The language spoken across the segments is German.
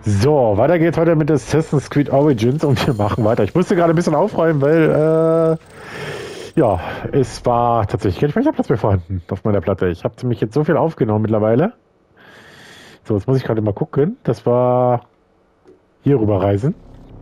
So, weiter geht's heute mit Assassin's Creed Origins und wir machen weiter. Ich musste gerade ein bisschen aufräumen, weil, ja, es war tatsächlich kein Speicherplatz mehr vorhanden auf meiner Platte. Ich habe mich jetzt so viel aufgenommen mittlerweile. So, jetzt muss ich gerade mal gucken. Das war hier rüber reisen.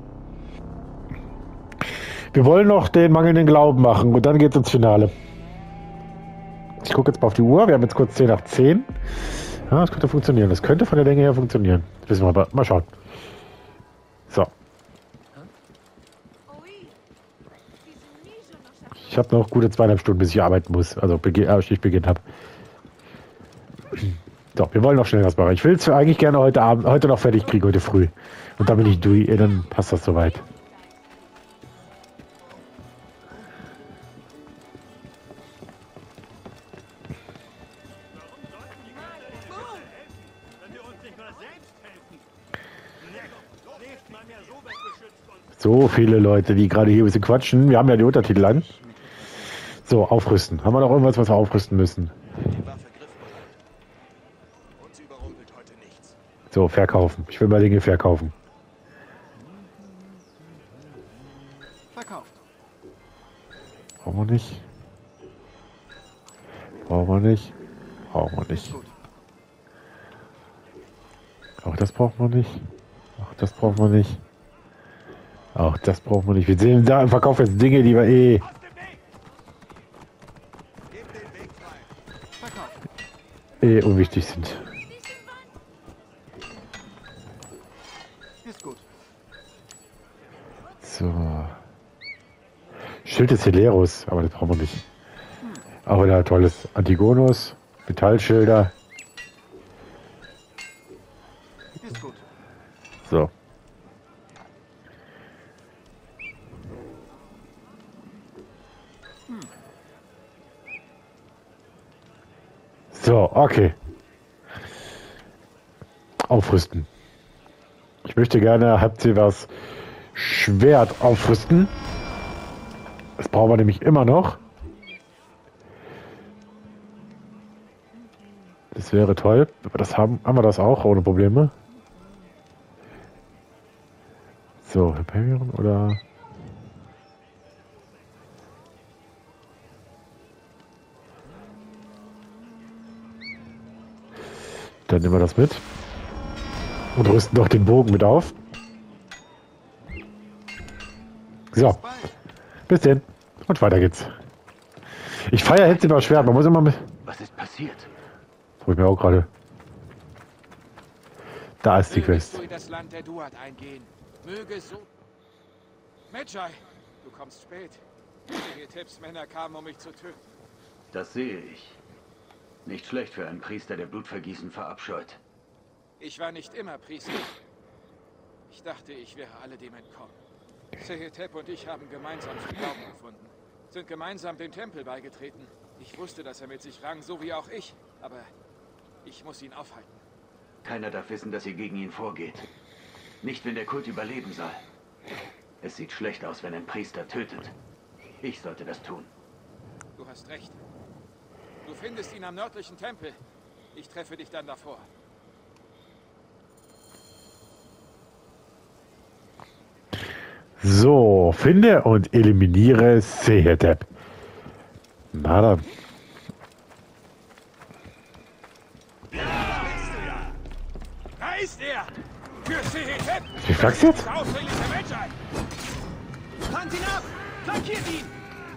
Wir wollen noch den mangelnden Glauben machen und dann geht's ins Finale. Ich gucke jetzt mal auf die Uhr. Wir haben jetzt kurz 10 nach 10. Ja, das könnte funktionieren. Das könnte von der Länge her funktionieren. Wissen wir aber. Mal schauen. So. Ich habe noch gute 2,5 Stunden, bis ich arbeiten muss. Also Schichtbeginn habe. So, wir wollen noch schnell was machen. Ich will es eigentlich gerne heute noch fertig kriegen, heute früh. Und dann bin ich durch. Dann passt das soweit. So viele Leute, die gerade hier ein bisschen quatschen. Wir haben ja die Untertitel an. So, aufrüsten. Haben wir noch irgendwas, was wir aufrüsten müssen? So, verkaufen. Ich will mal Dinge verkaufen. Verkauft. Brauchen wir nicht. Brauchen wir nicht. Brauchen wir nicht. Auch das brauchen wir nicht. Auch das brauchen wir nicht. Auch das brauchen wir nicht. Wir sehen da im Verkauf jetzt Dinge, die wir unwichtig sind. Ist gut. So. Schild des Celerus, aber das brauchen wir nicht. Aber da tolles Antigonus, Metallschilder. Ist gut. So. So, okay. Aufrüsten. Ich möchte gerne Halbzilvers Schwert aufrüsten. Das brauchen wir nämlich immer noch. Das wäre toll. Wenn wir das haben wir das auch ohne Probleme. So, Hyperion oder... Dann nehmen wir das mit. Und rüsten doch den Bogen mit auf. So. Bis denn. Und weiter geht's. Ich feiere jetzt immer Schwert. Man muss immer mit... Was ist passiert? Das ich mir auch gerade. Da ist die Quest. Mögest du in das Land der Duat eingehen. Möge so... Medjay, du kommst spät. Tips Männer kamen, um mich zu töten. Das sehe ich. Nicht schlecht für einen Priester, der Blutvergießen verabscheut. Ich war nicht immer Priester. Ich dachte, ich wäre alledem entkommen. Sehetep und ich haben gemeinsam den Glauben gefunden. Sind gemeinsam dem Tempel beigetreten. Ich wusste, dass er mit sich rang, so wie auch ich. Aber ich muss ihn aufhalten. Keiner darf wissen, dass ihr gegen ihn vorgeht. Nicht, wenn der Kult überleben soll. Es sieht schlecht aus, wenn ein Priester tötet. Ich sollte das tun. Du hast recht. Du findest ihn am nördlichen Tempel. Ich treffe dich dann davor. So, finde und eliminiere Sehetep. Na dann. Da ist er! Für Sehetep! Wie fragst du jetzt? Der ausdringliche Medjay! Plant ihn ab! Flankiert ihn!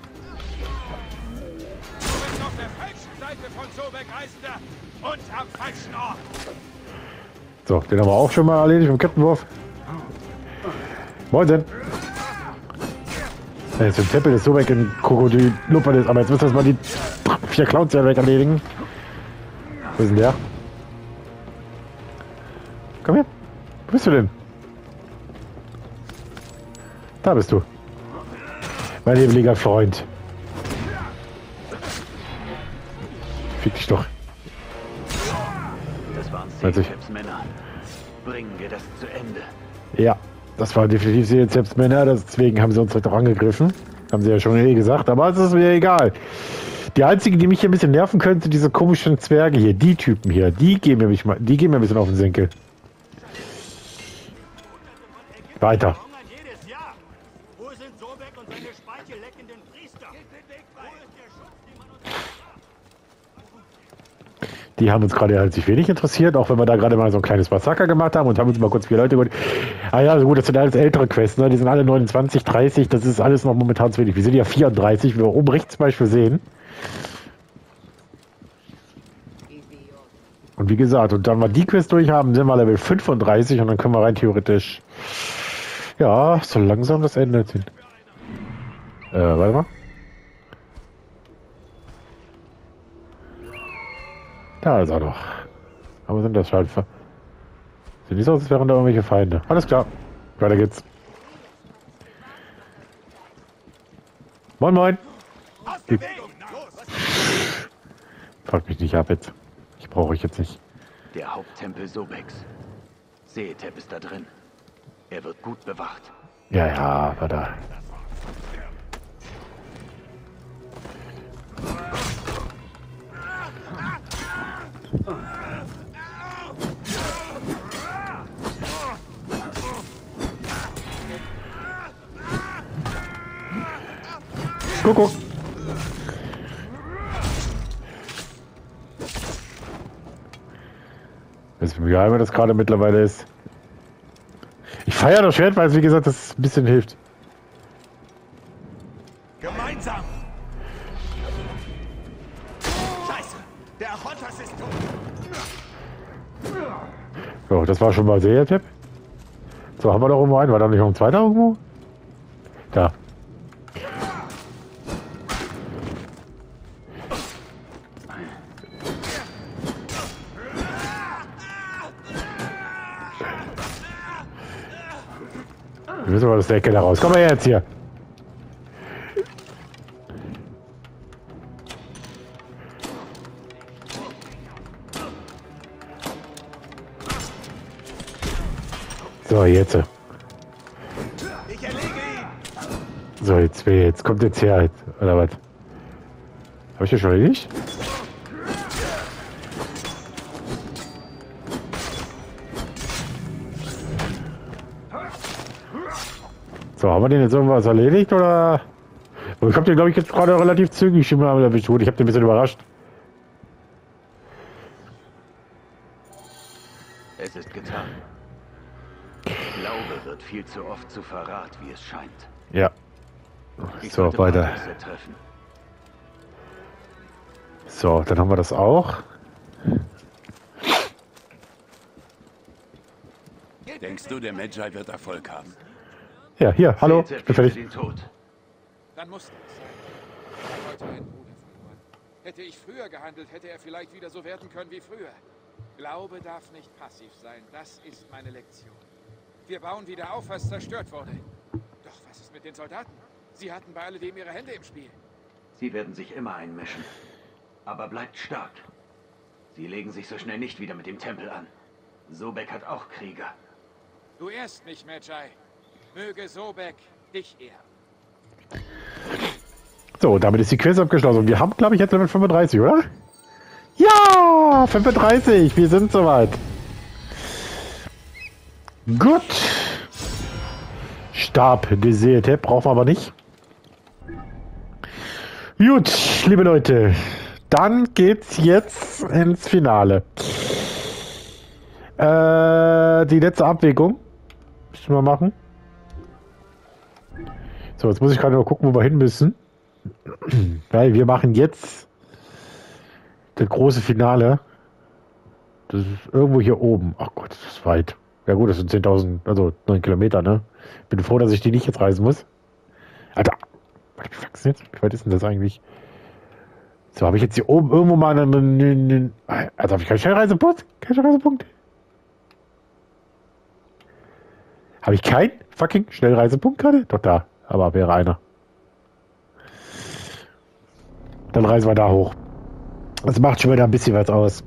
Du bist auf der falschen Seite von Sobek Reisender und am falschen Ort! So, den haben wir auch schon mal erledigt mit dem Kettenwurf. Moin. Jetzt im Tempel ist so weg in Krokodil Luppert ist, aber jetzt müssen wir mal die 4 Clowns ja weg erledigen. Wo ist denn der? Komm her. Wo bist du denn? Da bist du. Mein lieber Freund. Fick dich doch. Das waren Also Seheteps Männer. Bringen wir das zu Ende. Ja, das war definitiv selbst Männer, deswegen haben sie uns heute auch angegriffen. Haben sie ja schon gesagt, aber es ist mir egal. Die einzigen, die mich hier ein bisschen nerven können, sind diese komischen Zwerge hier. Die Typen hier, die gehen mir ein bisschen auf den Senkel. Weiter. Hungern jedes Jahr. Wo sind Sobek und seine speichelleckenden Priester? Wo ist der Schutz, den man uns Die haben uns gerade herzlich wenig interessiert, auch wenn wir da gerade mal so ein kleines Massaker gemacht haben und haben uns mal kurz 4 Leute geholt. Ah ja, gut, das sind alles ältere Quests, ne? Die sind alle 29, 30, das ist alles noch momentan zu wenig. Wir sind ja 34, wie wir oben rechts zum Beispiel sehen. Und wie gesagt, und dann wir die Quest durch haben, sind wir Level 35 und dann können wir rein theoretisch, ja, so langsam das Ende ziehen. Warte mal. Da ist er doch. Aber sind das Schaltfer? Sieht nicht so aus, als wären da irgendwelche Feinde. Alles klar. Weiter geht's. Moin, moin. Frag mich nicht ab jetzt. Ich brauche euch jetzt nicht. Der Haupttempel Sobeks. Sehetep ist da drin. Er wird gut bewacht. Ja, ja, war da. Kuckuck. Wie geheim das gerade mittlerweile ist. Ich feiere das Schwert, weil es wie gesagt das ein bisschen hilft. gemeinsam. Scheiße, der Achontas ist tot. So, das war schon mal Sehetep. So, haben wir doch irgendwo einen. War da nicht noch ein zweiter irgendwo? Da. Wir müssen mal aus der Keller raus. Komm mal her jetzt hier. So, jetzt. Ich erlege ihn. So, jetzt kommt jetzt her. Oder was? Hab ich das schon erledigt? So, haben wir den jetzt irgendwas erledigt, oder? Ich hab den, glaube ich, jetzt gerade relativ zügig schon mal erwischt. Gut, ich hab den ein bisschen überrascht. Es ist getan. Glaube wird viel zu oft zu Verrat, wie es scheint. Ja. Ich So, sollte weiter. Marcus treffen. So, dann haben wir das auch. Denkst du, der Magi wird Erfolg haben? Ja, hier, hallo, ich Sehetep bin bietet fertig. ihn tot. Dann musste es sein. Er hat heute einen Bruder verloren. Hätte ich früher gehandelt, hätte er vielleicht wieder so werden können wie früher. Glaube darf nicht passiv sein. Das ist meine Lektion. Wir bauen wieder auf, was zerstört wurde. Doch was ist mit den Soldaten? Sie hatten bei alledem ihre Hände im Spiel. Sie werden sich immer einmischen. Aber bleibt stark. Sie legen sich so schnell nicht wieder mit dem Tempel an. Sobek hat auch Krieger. Du ehrst mich, Magi. Möge Sobek dich ehren. So, damit ist die Quest abgeschlossen. Wir haben, glaube ich, jetzt Level 35, oder? Ja, 35, wir sind soweit. Gut. Stab des Sehetep brauchen wir aber nicht. Gut, liebe Leute, dann geht's jetzt ins Finale. Die letzte Abwägung müssen wir machen. So, jetzt muss ich gerade noch gucken, wo wir hin müssen. Weil wir machen jetzt das große Finale. Das ist irgendwo hier oben. Ach Gott, das ist weit. Ja gut, das sind 10.000, also 9 Kilometer, ne? Bin froh, dass ich die nicht jetzt reisen muss. Alter, was jetzt? Wie weit ist denn das eigentlich? So, habe ich jetzt hier oben irgendwo mal einen also habe ich keinen Schnellreisepunkt? Kein Schnellreisepunkt? Habe ich keinen fucking Schnellreisepunkt gerade? Doch da, aber wäre einer. Dann reisen wir da hoch. Das macht schon wieder ein bisschen was aus.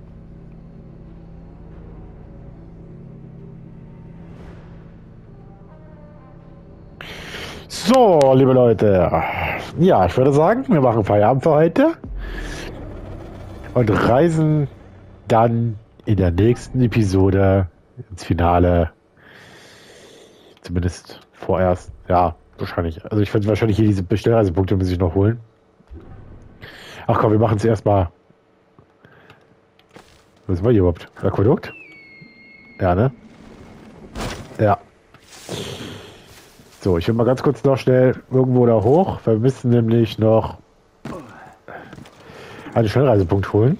So, liebe Leute. Ja, ich würde sagen, wir machen Feierabend für heute. Und reisen dann in der nächsten Episode ins Finale Zumindest vorerst. Ja, wahrscheinlich. Also ich werde wahrscheinlich hier diese Bestellreisepunkte muss ich noch holen. Ach komm, wir machen es erstmal. Was war hier überhaupt? Aquädukt? Ja, ne? Ja. So, ich will mal ganz kurz noch schnell irgendwo da hoch. Wir müssen nämlich noch einen Schnellreisepunkt holen.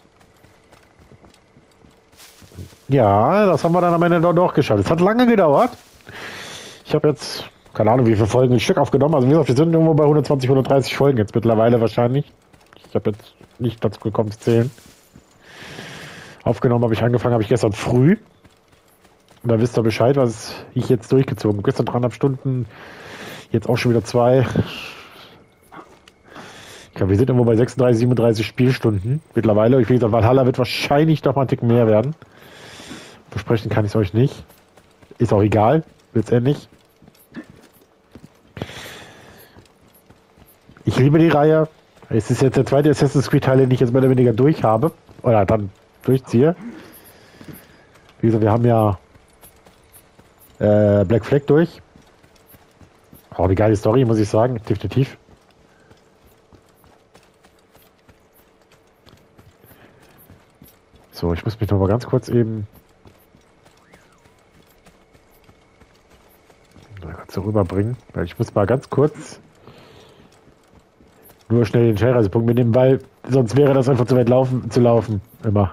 Ja, das haben wir dann am Ende doch geschafft. Es hat lange gedauert. Ich habe jetzt, keine Ahnung, wie viele Folgen ein Stück aufgenommen. Also wie gesagt, wir sind irgendwo bei 120, 130 Folgen jetzt mittlerweile wahrscheinlich. Ich habe jetzt nicht dazu gekommen zu zählen. Aufgenommen habe ich gestern früh. Und da wisst ihr Bescheid, was ich jetzt durchgezogen habe. Gestern 3,5 Stunden, jetzt auch schon wieder 2. Ich glaube, wir sind irgendwo bei 36, 37 Spielstunden mittlerweile. Ich wie gesagt, Valhalla wird wahrscheinlich noch mal einen Ticken mehr werden. Versprechen kann ich es euch nicht. Ist auch egal, letztendlich. Ich liebe die Reihe. Es ist jetzt der zweite Assassin's Creed Teil, den ich jetzt mehr oder weniger durch habe. Oder dann durchziehe. Wie gesagt, wir haben ja Black Flag durch. Auch eine geile Story, muss ich sagen. Definitiv. So, ich muss mich noch mal ganz kurz eben so rüberbringen, weil ich muss mal ganz kurz nur schnell den Schnellreisepunkt mitnehmen, weil sonst wäre das einfach zu weit zu laufen. Immer.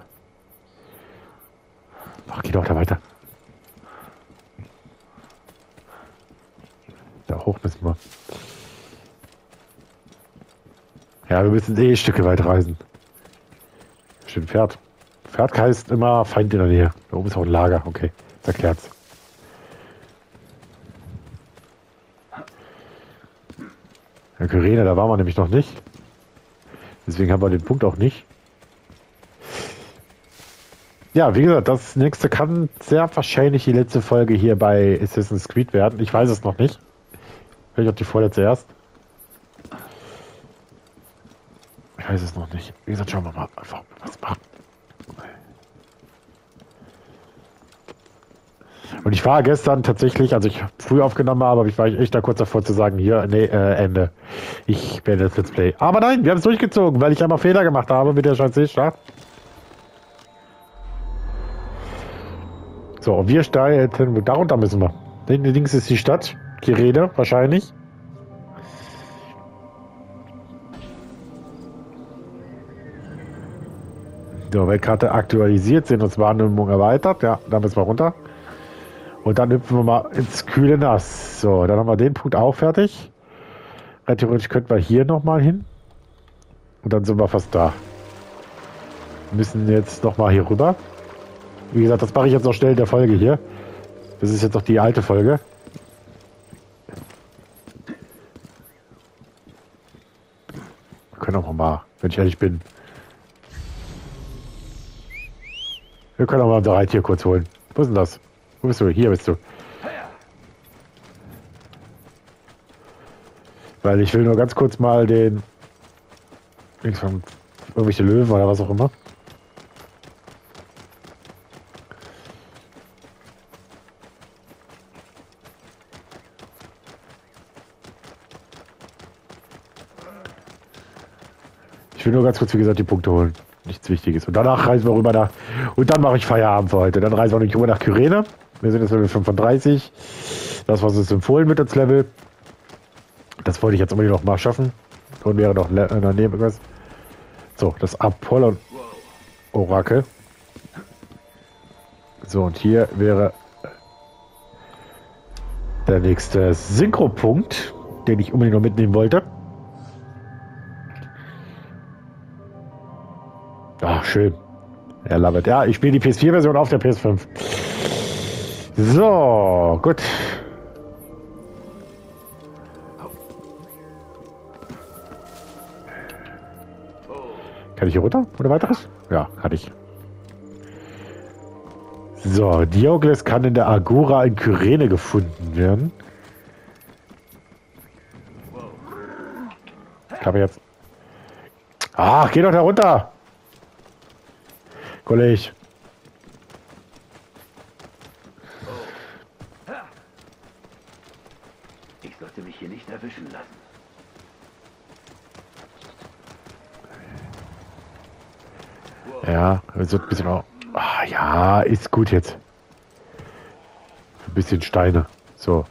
Ach, geht doch da weiter. Da hoch müssen wir. Ja, wir müssen eh Stücke weit reisen. Steht ein Pferd. Pferd heißt immer Feind in der Nähe. Da oben ist auch ein Lager. Okay, das erklärt's. Ja, Kyrene, da waren wir nämlich noch nicht. Deswegen haben wir den Punkt auch nicht. Ja, wie gesagt, das nächste kann sehr wahrscheinlich die letzte Folge hier bei Assassin's Creed werden. Ich weiß es noch nicht. Vielleicht auch die vorletzte erst. Ich weiß es noch nicht. Wie gesagt, schauen wir mal einfach, was machen. Und ich war gestern tatsächlich, also ich früh aufgenommen habe, aber ich war echt da kurz davor zu sagen, hier, nee, Ende. Ich beende das Let's Play. Aber nein, wir haben es durchgezogen, weil ich einmal Fehler gemacht habe mit der scheiß Seestadt. So, und wir starten, darunter müssen wir. Links ist die Stadt, Kyrene wahrscheinlich. So, Weltkarte aktualisiert, Sehenswahrnehmung erweitert. Ja, da müssen wir runter. Und dann hüpfen wir mal ins kühle Nass. So, dann haben wir den Punkt auch fertig. Rein theoretisch könnten wir hier nochmal hin. Und dann sind wir fast da. Wir müssen jetzt nochmal hier rüber. Wie gesagt, das mache ich jetzt noch schnell in der Folge hier. Das ist jetzt noch die alte Folge. Wir können auch mal, wenn ich ehrlich bin. Wir können auch mal unser Reittier kurz holen. Wo ist denn das? Wo bist du? Hier bist du. Weil ich will nur ganz kurz mal den... irgendwelche Löwen oder was auch immer. Ich will nur ganz kurz, wie gesagt, die Punkte holen. Nichts Wichtiges. Und danach reisen wir rüber nach... Und dann mache ich Feierabend für heute. Dann reisen wir nicht rüber nach Kyrene. Wir sind jetzt Level 35. Das, was uns empfohlen wird als Level. Das wollte ich jetzt unbedingt noch mal schaffen. Und wäre noch daneben irgendwas. So, das Apollon-Orakel. So, und hier wäre der nächste Synchropunkt, den ich unbedingt noch mitnehmen wollte. Ach, schön. Ja, love it. Ja, ich spiele die PS4-Version auf der PS5. So, gut. Kann ich hier runter oder weiteres? Ja, kann ich. So, Diogles kann in der Agora in Kyrene gefunden werden. Ich habe jetzt... Ach, geh doch da runter! Kollege. Ja, es wird ein bisschen auch. Ah, ja, ist gut jetzt. Ein bisschen Steine. So.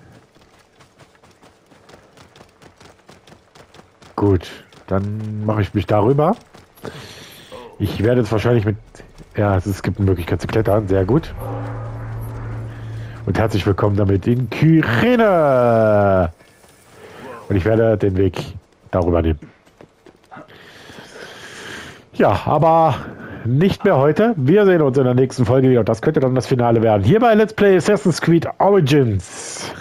Gut, dann mache ich mich darüber. Ich werde jetzt wahrscheinlich mit... Ja, es gibt eine Möglichkeit zu klettern. Sehr gut. Und herzlich willkommen damit in Kyrene. Und ich werde den Weg darüber nehmen. Ja, aber nicht mehr heute. Wir sehen uns in der nächsten Folge wieder. Und das könnte dann das Finale werden. Hier bei Let's Play Assassin's Creed Origins.